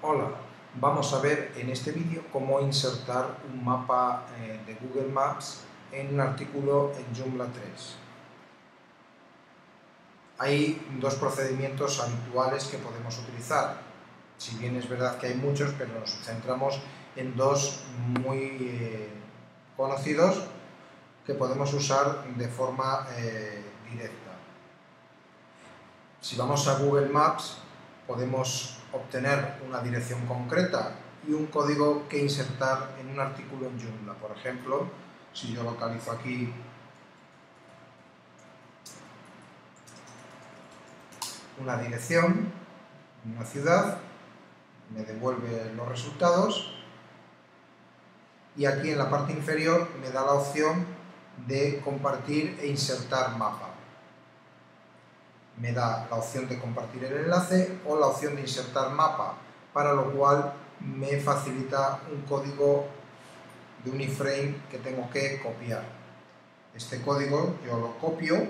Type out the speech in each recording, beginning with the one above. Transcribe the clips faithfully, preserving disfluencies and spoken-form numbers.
Hola, vamos a ver en este vídeo cómo insertar un mapa eh, de Google Maps en un artículo en Joomla tres. Hay dos procedimientos habituales que podemos utilizar, si bien es verdad que hay muchos, pero nos centramos en dos muy eh, conocidos que podemos usar de forma eh, directa. Si vamos a Google Maps, podemos obtener una dirección concreta y un código que insertar en un artículo en Joomla. Por ejemplo, si yo localizo aquí una dirección, una ciudad, me devuelve los resultados y aquí en la parte inferior me da la opción de compartir e insertar mapa. Me da la opción de compartir el enlace o la opción de insertar mapa, para lo cual me facilita un código de un iframe que tengo que copiar. Este código yo lo copio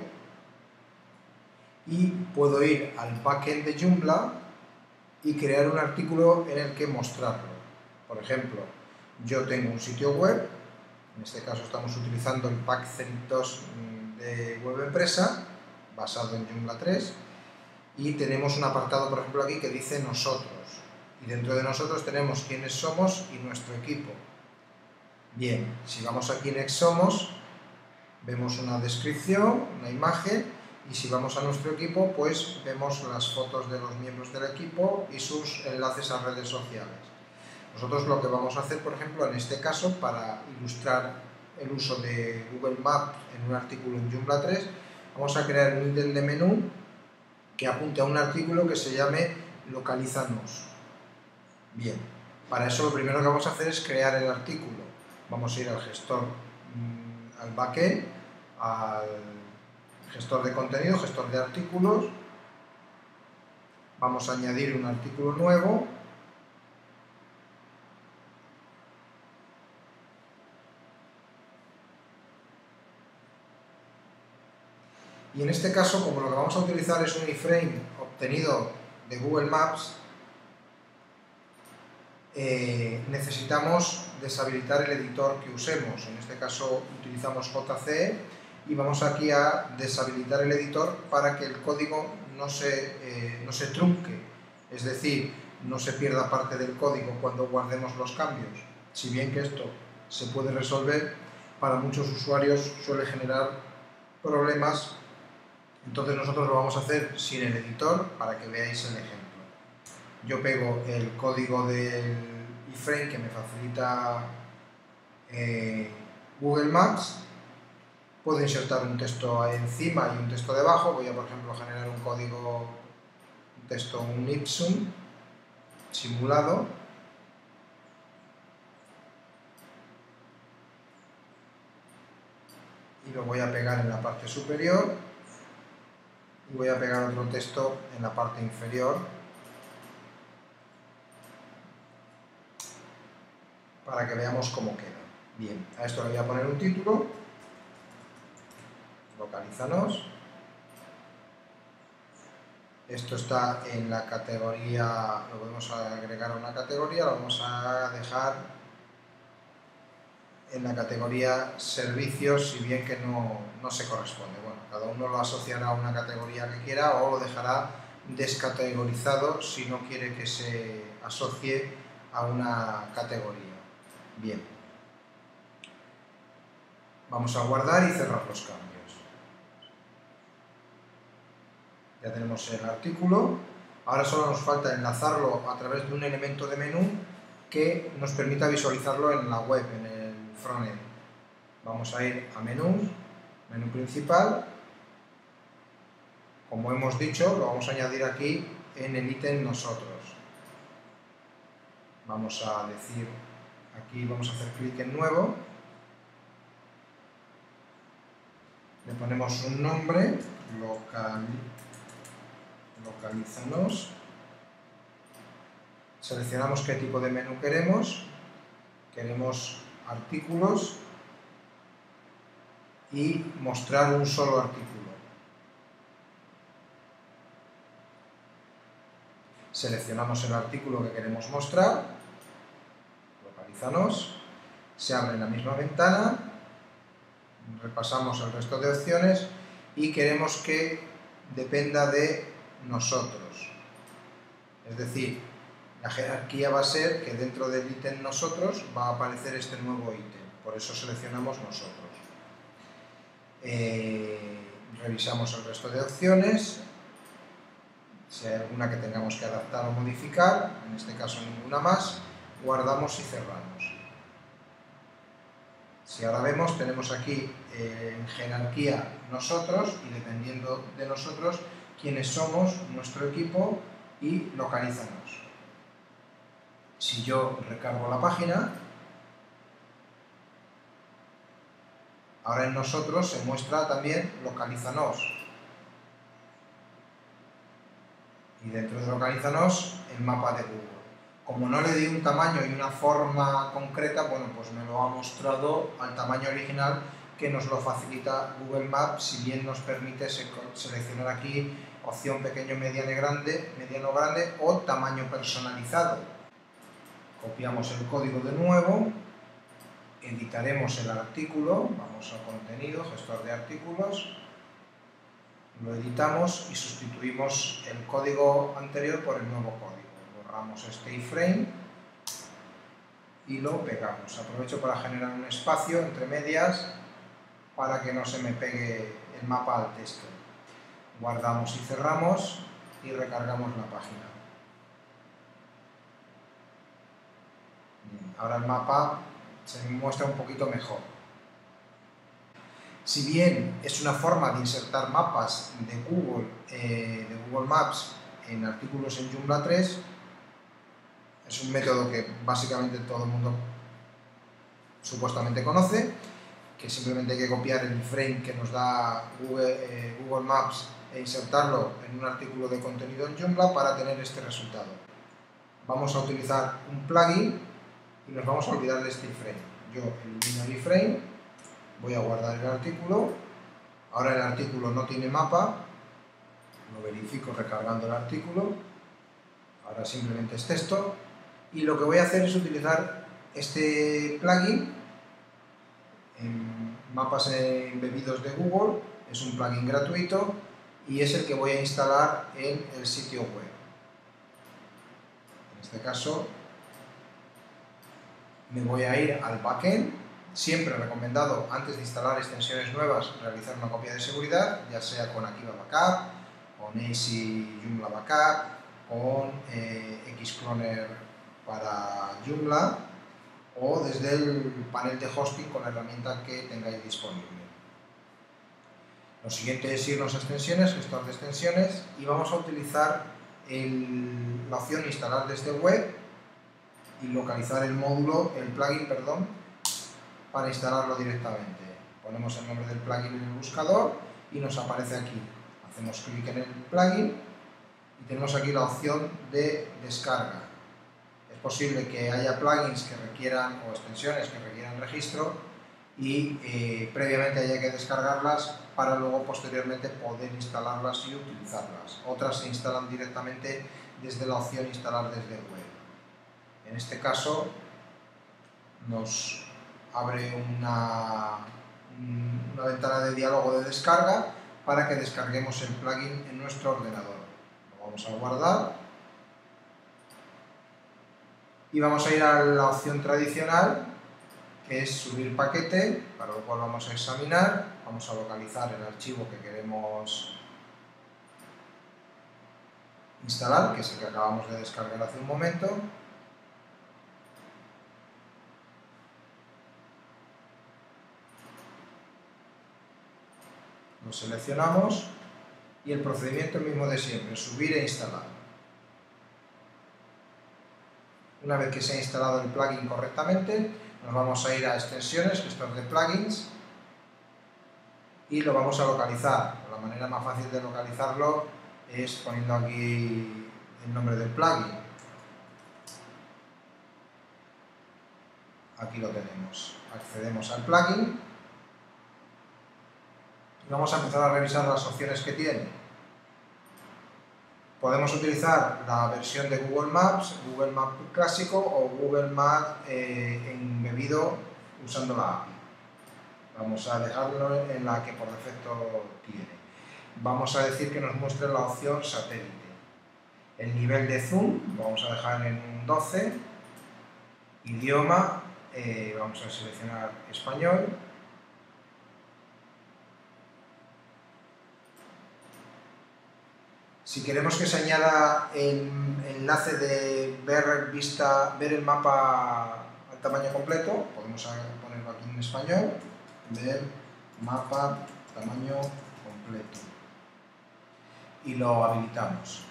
y puedo ir al backend de Joomla y crear un artículo en el que mostrarlo. Por ejemplo, yo tengo un sitio web, en este caso estamos utilizando el pack CentOS de Web Empresa, basado en Joomla tres, y tenemos un apartado, por ejemplo, aquí que dice nosotros, y dentro de nosotros tenemos quiénes somos y nuestro equipo. Bien, si vamos aquí en Somos, vemos una descripción, una imagen, y si vamos a nuestro equipo, pues vemos las fotos de los miembros del equipo y sus enlaces a redes sociales. Nosotros lo que vamos a hacer, por ejemplo, en este caso, para ilustrar el uso de Google Maps en un artículo en Joomla tres, vamos a crear un ítem de menú que apunte a un artículo que se llame Localízanos. Bien, para eso lo primero que vamos a hacer es crear el artículo. Vamos a ir al gestor, al backend, al gestor de contenido, gestor de artículos. Vamos a añadir un artículo nuevo. Y en este caso, como lo que vamos a utilizar es un iframe obtenido de Google Maps, eh, necesitamos deshabilitar el editor que usemos. En este caso utilizamos J C E y vamos aquí a deshabilitar el editor para que el código no se, eh, no se trunque, es decir, no se pierda parte del código cuando guardemos los cambios. Si bien que esto se puede resolver, para muchos usuarios suele generar problemas. Entonces nosotros lo vamos a hacer sin el editor para que veáis el ejemplo. Yo pego el código del iframe que me facilita eh, Google Maps, puedo insertar un texto ahí encima y un texto debajo. Voy a, por ejemplo, generar un código, un texto, un ipsum simulado. Y lo voy a pegar en la parte superior. Y voy a pegar otro texto en la parte inferior para que veamos cómo queda. Bien, a esto le voy a poner un título, Localízanos. Esto está en la categoría, lo podemos agregar a una categoría, lo vamos a dejar en la categoría servicios, si bien que no, no se corresponde. Bueno, cada uno lo asociará a una categoría que quiera o lo dejará descategorizado si no quiere que se asocie a una categoría. Bien, vamos a guardar y cerrar los cambios. Ya tenemos el artículo. Ahora solo nos falta enlazarlo a través de un elemento de menú que nos permita visualizarlo en la web, en el frontend. Vamos a ir a menús, menú principal. Como hemos dicho, lo vamos a añadir aquí en el ítem nosotros. Vamos a decir, aquí vamos a hacer clic en nuevo. Le ponemos un nombre, local, localízanos. Seleccionamos qué tipo de menú queremos. Queremos artículos y mostrar un solo artículo. seleccionamos el artículo que queremos mostrar, localízanos, se abre la misma ventana, repasamos el resto de opciones y queremos que dependa de nosotros. Es decir, la jerarquía va a ser que dentro del ítem nosotros va a aparecer este nuevo ítem, por eso seleccionamos nosotros. Eh, revisamos el resto de opciones, si hay alguna que tengamos que adaptar o modificar, en este caso ninguna más, guardamos y cerramos. Si ahora vemos, tenemos aquí eh, en jerarquía nosotros y dependiendo de nosotros quiénes somos, nuestro equipo y localízanos. Si yo recargo la página, ahora en nosotros se muestra también localízanos. Y dentro de localízanos el mapa de Google. Como no le di un tamaño y una forma concreta, bueno, pues me lo ha mostrado al tamaño original que nos lo facilita Google Maps, si bien nos permite seleccionar aquí opción pequeño, mediano, grande, mediano, grande o tamaño personalizado. Copiamos el código de nuevo, editaremos el artículo, vamos a contenido, gestor de artículos, lo editamos y sustituimos el código anterior por el nuevo código. Borramos este iframe y lo pegamos. Aprovecho para generar un espacio entre medias para que no se me pegue el mapa al texto. Guardamos y cerramos y recargamos la página. Bien, ahora el mapa se me muestra un poquito mejor. Si bien es una forma de insertar mapas de Google, eh, de Google Maps en artículos en Joomla tres, es un método que básicamente todo el mundo supuestamente conoce, que simplemente hay que copiar el iframe que nos da Google, eh, Google Maps e insertarlo en un artículo de contenido en Joomla para tener este resultado. Vamos a utilizar un plugin y nos vamos a olvidar de este iframe. Yo elimino el iframe, voy a guardar el artículo, ahora el artículo no tiene mapa, lo verifico recargando el artículo, ahora simplemente es texto, y lo que voy a hacer es utilizar este plugin en mapas embebidos de Google, es un plugin gratuito y es el que voy a instalar en el sitio web. En este caso me voy a ir al backend. Siempre recomendado, antes de instalar extensiones nuevas, realizar una copia de seguridad, ya sea con Akiva Backup, con Easy Joomla Backup, con eh, Xcloner para Joomla o desde el panel de hosting con la herramienta que tengáis disponible. Lo siguiente es irnos a extensiones, gestor de extensiones, y vamos a utilizar el, la opción instalar desde web y localizar el módulo, el plugin, perdón, para instalarlo directamente. Ponemos el nombre del plugin en el buscador y nos aparece aquí. Hacemos clic en el plugin y tenemos aquí la opción de descarga. Es posible que haya plugins que requieran o extensiones que requieran registro y eh, previamente haya que descargarlas para luego posteriormente poder instalarlas y utilizarlas. Otras se instalan directamente desde la opción instalar desde web. En este caso nos abre una, una ventana de diálogo de descarga para que descarguemos el plugin en nuestro ordenador. Lo vamos a guardar y vamos a ir a la opción tradicional, que es subir paquete, para lo cual vamos a examinar, vamos a localizar el archivo que queremos instalar, que es el que acabamos de descargar hace un momento. Lo seleccionamos y el procedimiento mismo de siempre, subir e instalar. Una vez que se ha instalado el plugin correctamente, nos vamos a ir a extensiones, gestor de plugins, y lo vamos a localizar. La manera más fácil de localizarlo es poniendo aquí el nombre del plugin. Aquí lo tenemos. Accedemos al plugin y vamos a empezar a revisar las opciones que tiene. Podemos utilizar la versión de Google Maps, Google Maps clásico o Google Maps eh, embebido usando la A P I. Vamos a dejarlo en la que por defecto tiene. Vamos a decir que nos muestre la opción satélite. El nivel de zoom lo vamos a dejar en un doce. Idioma, eh, vamos a seleccionar español. Si queremos que se añada el enlace de ver, vista, ver el mapa al tamaño completo, podemos ponerlo aquí en español, ver mapa tamaño completo, y lo habilitamos.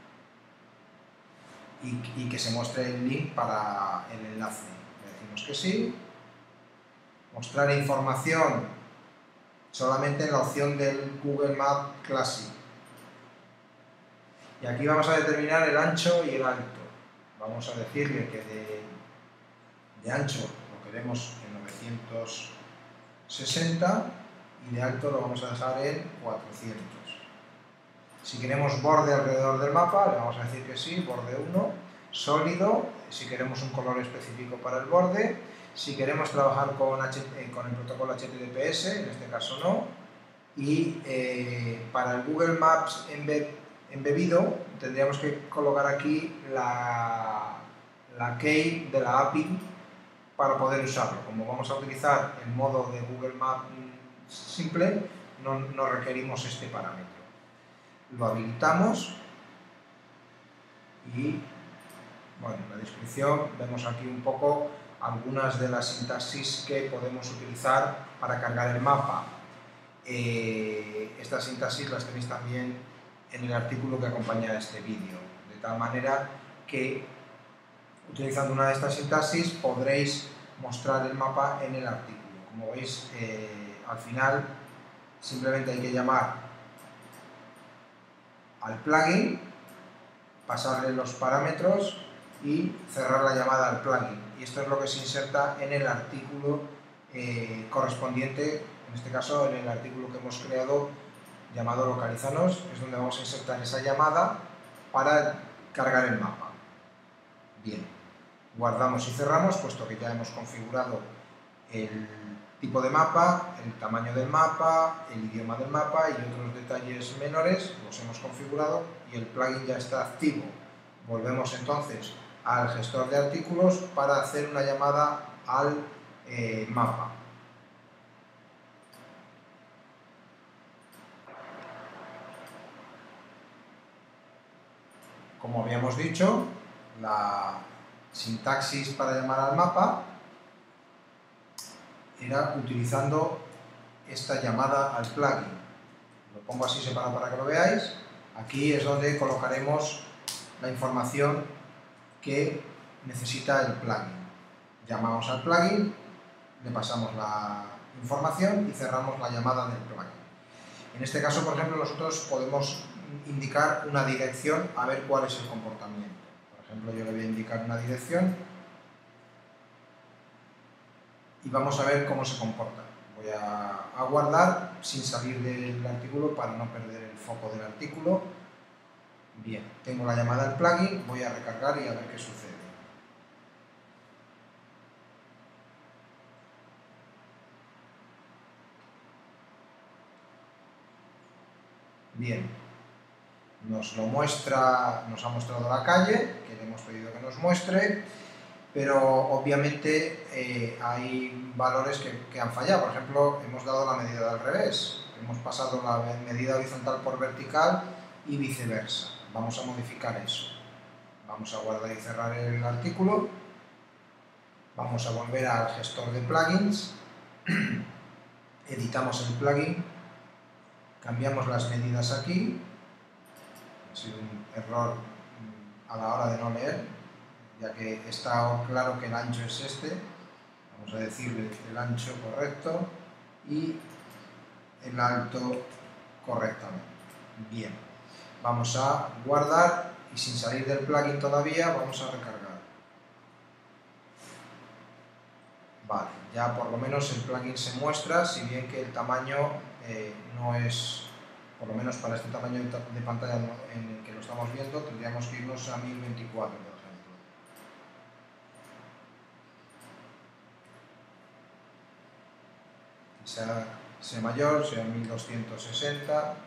Y, y que se muestre el link para el enlace. Le decimos que sí. Mostrar información solamente en la opción del Google Maps Classic. Y aquí vamos a determinar el ancho y el alto. Vamos a decirle que de, de ancho lo queremos en novecientos sesenta y de alto lo vamos a dejar en cuatrocientos. Si queremos borde alrededor del mapa, le vamos a decir que sí, borde uno. Sólido, si queremos un color específico para el borde. Si queremos trabajar con, H, eh, con el protocolo H T T P S, en este caso no. Y eh, para el Google Maps embed embebido, tendríamos que colocar aquí la, la key de la A P I para poder usarlo. Como vamos a utilizar el modo de Google Maps simple, no, no requerimos este parámetro. Lo habilitamos y, bueno, en la descripción vemos aquí un poco algunas de las sintaxis que podemos utilizar para cargar el mapa. Eh, estas sintaxis las tenéis también en el artículo que acompaña a este vídeo, de tal manera que utilizando una de estas sintaxis podréis mostrar el mapa en el artículo. Como veis, eh, al final simplemente hay que llamar al plugin, pasarle los parámetros y cerrar la llamada al plugin. Y esto es lo que se inserta en el artículo eh, correspondiente, en este caso en el artículo que hemos creado llamado localizanos, es donde vamos a insertar esa llamada para cargar el mapa. Bien, guardamos y cerramos, puesto que ya hemos configurado el tipo de mapa, el tamaño del mapa, el idioma del mapa y otros detalles menores, los hemos configurado y el plugin ya está activo. Volvemos entonces al gestor de artículos para hacer una llamada al eh, mapa. Como habíamos dicho, la sintaxis para llamar al mapa era utilizando esta llamada al plugin. Lo pongo así separado para que lo veáis. Aquí es donde colocaremos la información que necesita el plugin. Llamamos al plugin, le pasamos la información y cerramos la llamada del plugin. En este caso, por ejemplo, nosotros podemos indicar una dirección a ver cuál es el comportamiento. Por ejemplo, yo le voy a indicar una dirección y vamos a ver cómo se comporta. Voy a, a guardar sin salir del artículo para no perder el foco del artículo. Bien, tengo la llamada al plugin, voy a recargar y a ver qué sucede. Bien, nos lo muestra, nos ha mostrado la calle, que le hemos pedido que nos muestre, pero obviamente eh, hay valores que, que han fallado. Por ejemplo, hemos dado la medida al revés, hemos pasado la medida horizontal por vertical y viceversa. Vamos a modificar eso. Vamos a guardar y cerrar el artículo, vamos a volver al gestor de plugins, editamos el plugin, cambiamos las medidas aquí. Ha sido un error a la hora de no leer, ya que está claro que el ancho es este. Vamos a decirle el ancho correcto y el alto correctamente. Bien, vamos a guardar y sin salir del plugin todavía vamos a recargar. Vale, ya por lo menos el plugin se muestra, si bien que el tamaño eh, no es por lo menos para este tamaño de pantalla en el que lo estamos viendo, tendríamos que irnos a mil veinticuatro, por ejemplo. Sea, sea mayor, sea mil doscientos sesenta.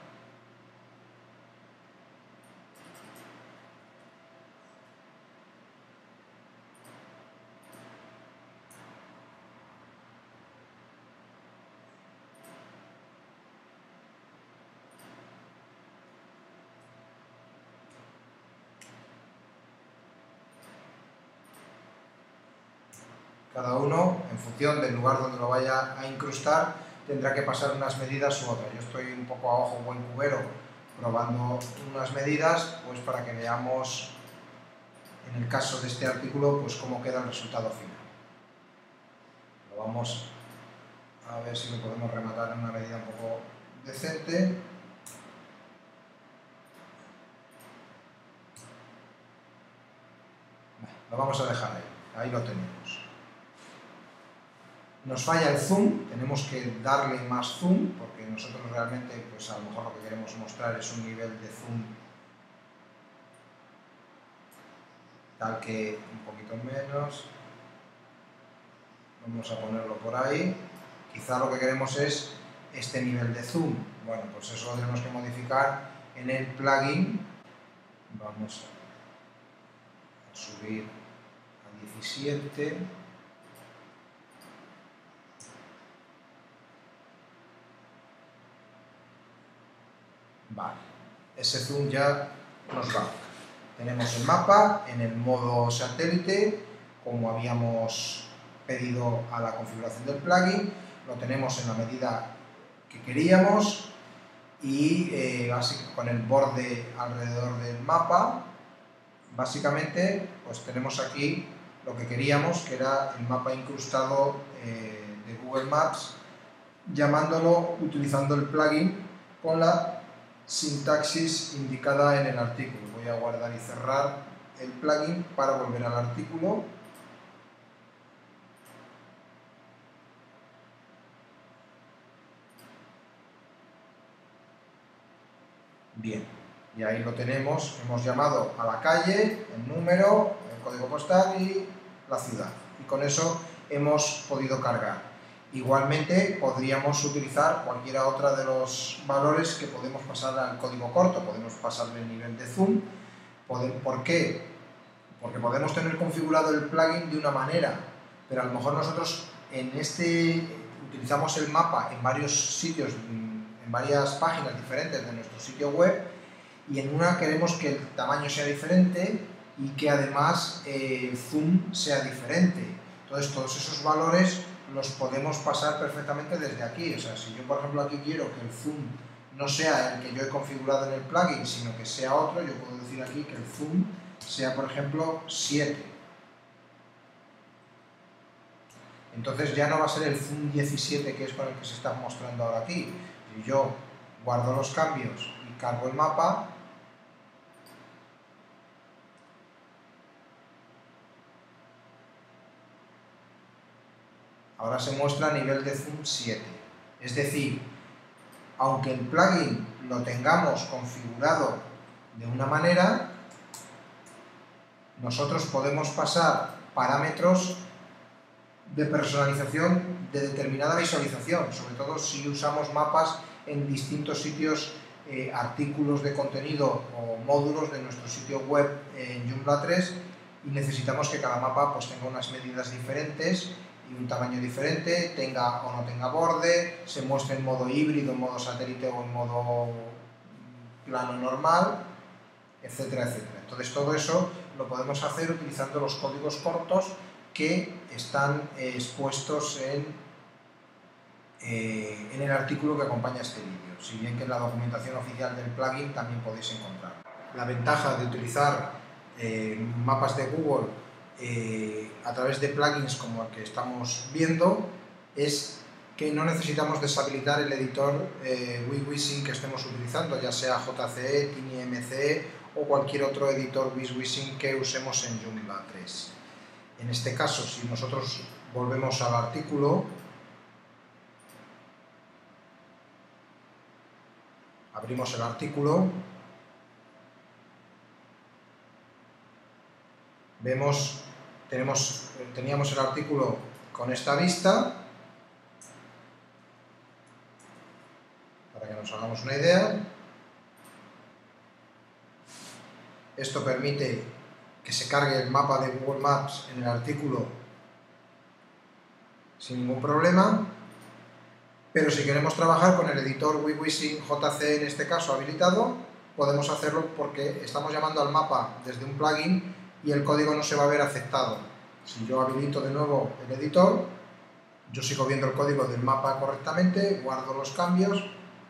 Cada uno, en función del lugar donde lo vaya a incrustar, tendrá que pasar unas medidas u otras. Yo estoy un poco a ojo buen cubero probando unas medidas, pues para que veamos, en el caso de este artículo, pues cómo queda el resultado final. Lo vamos a ver si lo podemos rematar en una medida un poco decente. Lo vamos a dejar ahí, ahí lo tenemos. Nos falla el zoom, tenemos que darle más zoom, porque nosotros realmente, pues a lo mejor lo que queremos mostrar es un nivel de zoom tal que un poquito menos. Vamos a ponerlo por ahí. Quizá lo que queremos es este nivel de zoom. Bueno, pues eso lo tenemos que modificar en el plugin. Vamos a subir a diecisiete. Vale, ese zoom ya nos va. Tenemos el mapa en el modo satélite, como habíamos pedido a la configuración del plugin, lo tenemos en la medida que queríamos y eh, con el borde alrededor del mapa. Básicamente, pues tenemos aquí lo que queríamos, que era el mapa incrustado eh, de Google Maps, llamándolo utilizando el plugin con la sintaxis indicada en el artículo. Voy a guardar y cerrar el plugin para volver al artículo. Bien, y ahí lo tenemos. Hemos llamado a la calle, el número, el código postal y la ciudad. Y con eso hemos podido cargar. Igualmente podríamos utilizar cualquiera otra de los valores que podemos pasar al código corto. Podemos pasarle el nivel de zoom. ¿Por qué? Porque podemos tener configurado el plugin de una manera, pero a lo mejor nosotros en este utilizamos el mapa en varios sitios, en varias páginas diferentes de nuestro sitio web, y en una queremos que el tamaño sea diferente y que además eh, el zoom sea diferente. Entonces todos esos valores los podemos pasar perfectamente desde aquí. O sea, si yo por ejemplo aquí quiero que el zoom no sea el que yo he configurado en el plugin, sino que sea otro, yo puedo decir aquí que el zoom sea por ejemplo siete. Entonces ya no va a ser el zoom diecisiete que es con el que se está mostrando ahora aquí. Si yo guardo los cambios y cargo el mapa, ahora se muestra a nivel de zoom siete. Es decir, aunque el plugin lo tengamos configurado de una manera, nosotros podemos pasar parámetros de personalización de determinada visualización, sobre todo si usamos mapas en distintos sitios, eh, artículos de contenido o módulos de nuestro sitio web en Joomla tres, y necesitamos que cada mapa pues, tenga unas medidas diferentes y un tamaño diferente, tenga o no tenga borde, se muestre en modo híbrido, en modo satélite o en modo plano normal, etcétera, etcétera. Entonces todo eso lo podemos hacer utilizando los códigos cortos que están eh, expuestos en, eh, en el artículo que acompaña este vídeo, si bien que en la documentación oficial del plugin también podéis encontrar. La ventaja de utilizar eh, mapas de Google eh, a través de plugins como el que estamos viendo es que no necesitamos deshabilitar el editor eh, WYSIWYG que estemos utilizando, ya sea J C E, TinyMCE o cualquier otro editor WYSIWYG que usemos en Joomla tres. En este caso, si nosotros volvemos al artículo, Abrimos el artículo, vemos, tenemos, teníamos el artículo con esta vista, para que nos hagamos una idea. Esto permite que se cargue el mapa de Google Maps en el artículo sin ningún problema, pero si queremos trabajar con el editor WiWiSync J C en este caso habilitado, podemos hacerlo porque estamos llamando al mapa desde un plugin y el código no se va a ver afectado. Si yo habilito de nuevo el editor, yo sigo viendo el código del mapa correctamente, guardo los cambios,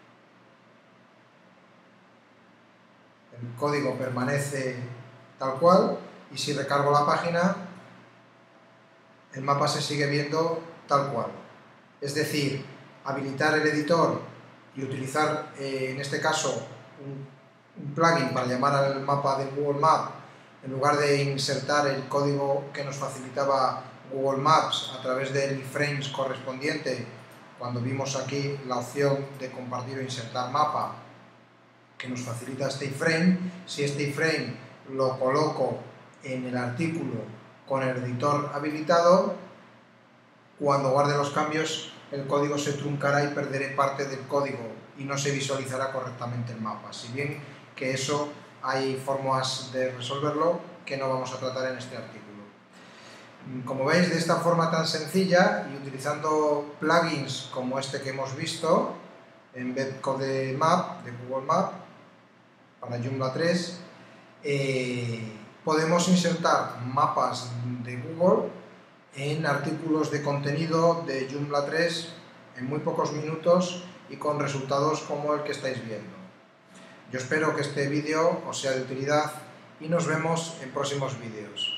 el código permanece tal cual y si recargo la página, el mapa se sigue viendo tal cual. Es decir, habilitar el editor y utilizar eh, en este caso un, un plugin para llamar al mapa de Google Maps en lugar de insertar el código que nos facilitaba Google Maps a través del iframes correspondiente cuando vimos aquí la opción de compartir o insertar mapa que nos facilita este iframe. Si este iframe lo coloco en el artículo con el editor habilitado, cuando guarde los cambios el código se truncará y perderé parte del código y no se visualizará correctamente el mapa. Si bien que eso hay formas de resolverlo que no vamos a tratar en este artículo. Como veis, de esta forma tan sencilla y utilizando plugins como este que hemos visto en Embed Map de Google Maps para Joomla tres, eh, podemos insertar mapas de Google en artículos de contenido de Joomla tres en muy pocos minutos y con resultados como el que estáis viendo. Yo espero que este vídeo os sea de utilidad y nos vemos en próximos vídeos.